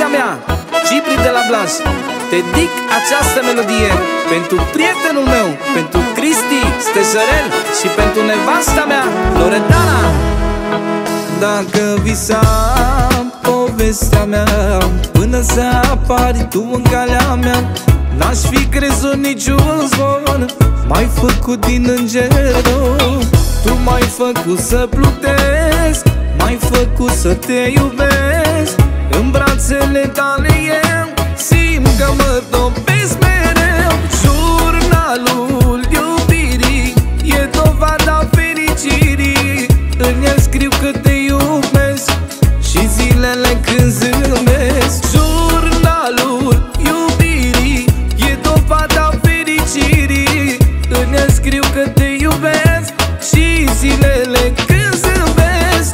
mea, Cipri de la Blaj, dedic această melodie pentru prietenul meu, pentru Cristi Stejărel și pentru nevasta mea, Loredana. Dacă visam povestea mea până să apari tu în calea mea, n-aș fi crezut niciun zvon. M-ai făcut din îngerul, tu m-ai făcut să plutesc, m-ai făcut să te iubesc. În brațele tale eu simt că mă topesc mereu. Jurnalul iubirii e dovada fericirii, în el scriu că te iubesc și zilele când zâmbesc. Jurnalul iubirii e dovada fericirii, în el scriu că te iubesc și zilele când zâmbesc.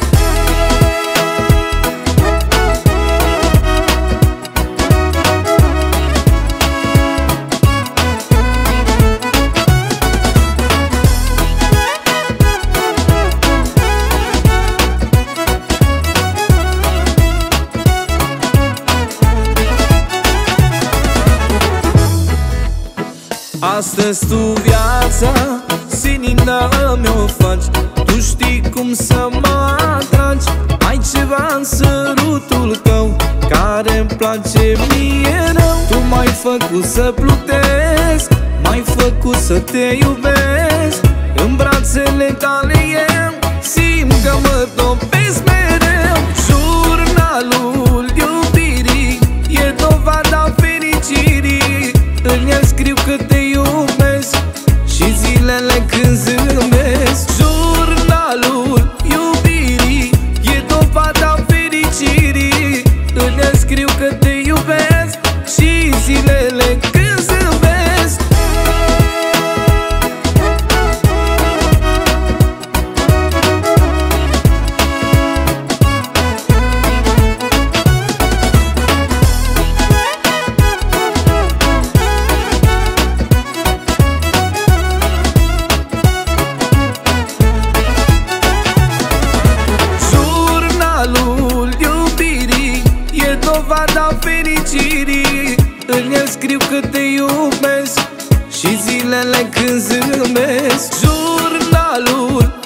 Astăzi tu viața senină mi-o faci, tu știi cum să mă atragi. Ai ceva în sărutul tău care-mi place mie rău. Tu m-ai făcut să plutesc, m-ai făcut să te iubesc. În brațele tale eu simt că mă topesc mereu. Jurnalul iubirii e dovada fericirii, în el scriu că te iubesc și zilele când zâmbesc. Jurnalul iubirii e dovada fericirii, în el scriu că te iubesc și zilele când zâmbesc. Dovada fericirii, în el scriu că te iubesc și zilele când zâmbesc. Jurnalul